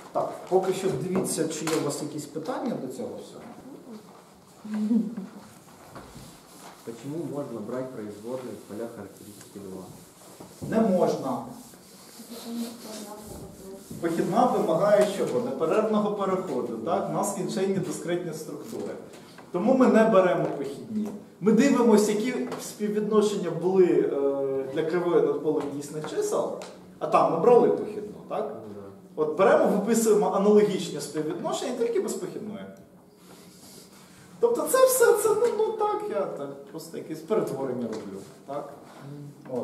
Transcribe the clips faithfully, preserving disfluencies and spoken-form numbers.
Так, поки що дивіться, чи є у вас якісь питання до цього всього. Почему можно брать производные в полях характеристики два? Не можна. Похідна вимагає чого? Неперервного переходу. Так? У нас кінченні дискретні структури. Тому ми не беремо похідні. Ми дивимося, які співвідношення були е, для кривої надполих дійсних чисел, а там ми брали похідну. Так? От беремо, виписуємо аналогічні співвідношення тільки без похідної. Тобто це все, це, ну, ну так, я так, просто якесь перетворення роблю. Так? От.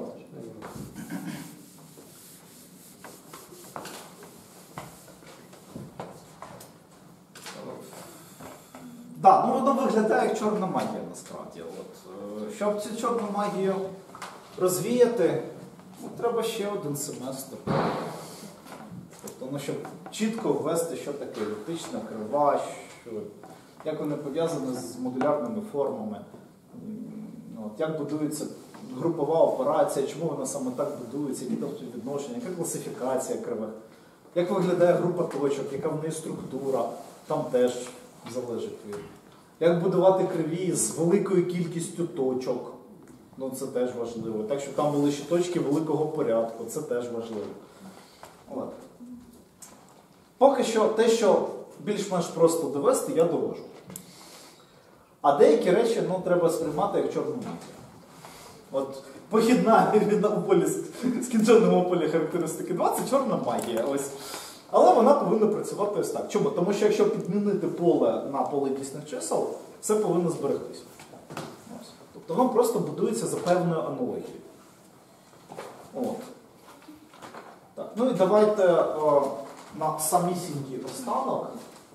Так, ну воно виглядає як чорна магія насправді. От, е, щоб цю чорну магію розвіяти, ну, треба ще один семестр. Тобто, ну, щоб чітко ввести, що таке еліптична крива, що, як вони пов'язані з модулярними формами, от, як будується групова операція, чому вона саме так будується, які там співвідношення, яка класифікація кривих, як виглядає група точок, яка в неї структура, там теж залежить від. Як будувати криві з великою кількістю точок, ну це теж важливо. Так, щоб там були ще точки великого порядку, це теж важливо. От. Поки що те, що більш-менш просто довести, я довожу. А деякі речі, ну, треба сприймати як чорну магію. От похідна рівна у полі скінченому полі характеристики два – це чорна магія. Ось. Але вона повинна працювати ось так. Чому? Тому що якщо підмінити поле на поле дійсних чисел, все повинно зберегтися. Ось. Тобто воно просто будується за певною аналогією. От. Так. Ну і давайте о, на самісінький останок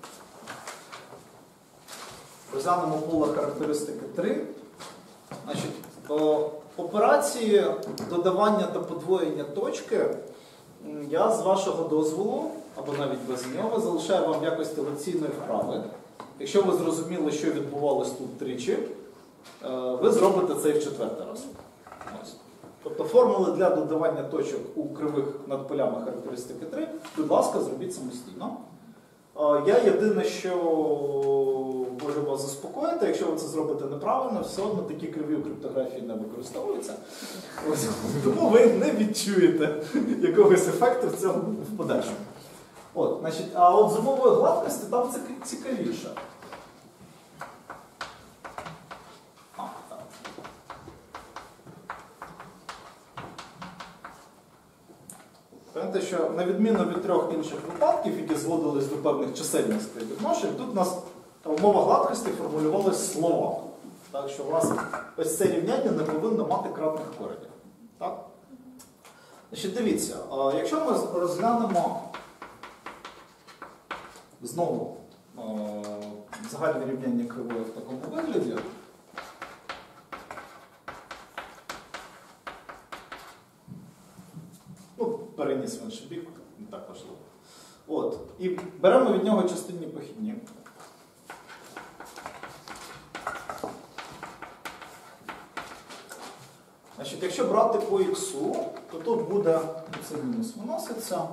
розглянемо поле характеристики три. Значить, о, операції додавання та подвоєння точки я з вашого дозволу, або навіть без нього, залишаю вам в якості лекційної вправи. Якщо ви зрозуміли, що відбувалось тут тричі, ви зробите це і в четвертий раз. Ось. Тобто формули для додавання точок у кривих над полями характеристики три, будь ласка, зробіть самостійно. Я єдине, що можу вас заспокоїти, якщо ви це зробите неправильно, все одно такі криві у криптографії не використовуються. Ось. Тому ви не відчуєте якогось ефекту в цьому в подальшому. От, значить, а от з умовою гладкості там це цікавіше. А, так. Пам'ятаєте, що на відміну від трьох інших випадків, які зводились до певних чисельних співвідношень, тут у нас умова гладкості формулювалась слова. Так що у вас ось це рівняння не повинно мати кратних коренів. Так? Значить, дивіться, якщо ми розглянемо знову загальне рівняння кривої в такому вигляді, ну, переніс в інший бік, не так важливо. От. І беремо від нього частинні похідні. Значить, якщо брати по х, то тут буде, це мінус виноситься,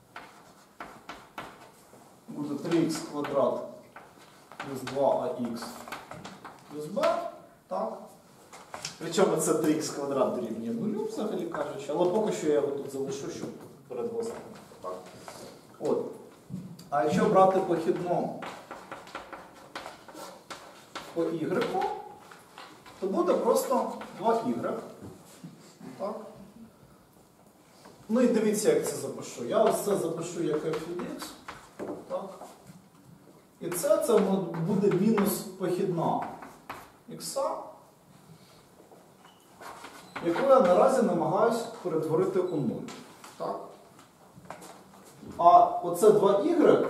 буде три х квадрат плюс два а х плюс b, так? Причому це три х квадрат дорівнює нулю, взагалі кажучи, але поки що я його тут залишу, щоб перед глазами. Так. От. А якщо брати похідну по y, то буде просто два y. Так. Ну і дивіться, як це запишу. Я ось це запишу як f від x. Так. І це, це буде мінус похідна х, яку я наразі намагаюсь перетворити у нуль. Так. А оце два y,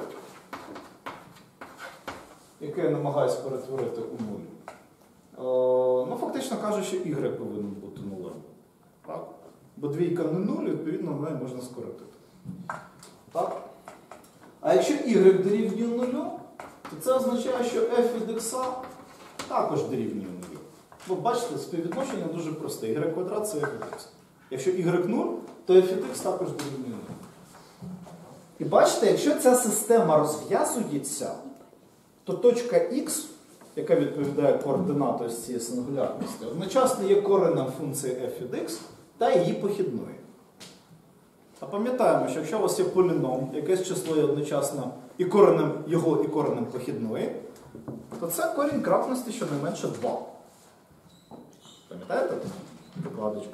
яке я намагаюсь перетворити у нуль, ну, фактично кажучи, y повинен бути нулем. Так? Бо двійка не нуль, відповідно, в неї можна скоротити. Так? А якщо y дорівнює нулю, то це означає, що f від x також дорівнює нулю. Бо бачите, співвідношення дуже просте. Y квадрат – це f від x. Якщо y нуль, то f від x також дорівнює нулю. І бачите, якщо ця система розв'язується, то точка Х, яка відповідає координату з цієї сингулярності, одночасно є коренем функції f від x та її похідної. А пам'ятаємо, що якщо у вас є поліном, якесь число є одночасно і коренем його, і коренем похідної, то це корінь кратності щонайменше два. Пам'ятаєте? Прикладочка.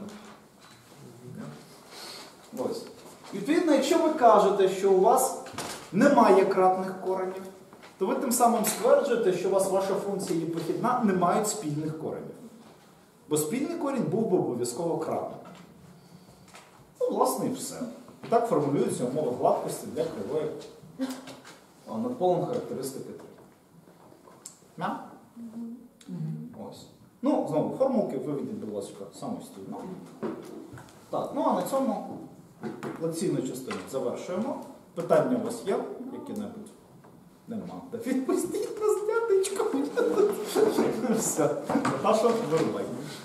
Ось. І відповідно, якщо ви кажете, що у вас немає кратних коренів, то ви тим самим стверджуєте, що у вас ваша функція і похідна не мають спільних коренів. Бо спільний корінь був би обов'язково кратним. Ну, власне, і все. І так формулюються умови гладкості для кривої над полем характеристики три. Мя? Ось. Ну, знову, формулки виведіть, будь ласка, самостійно. Так, ну а на цьому лекційну частину завершуємо. Питання у вас є які-небудь? Нема. Та відпустіть нас, дядечко. Все. Наташа, вирубай.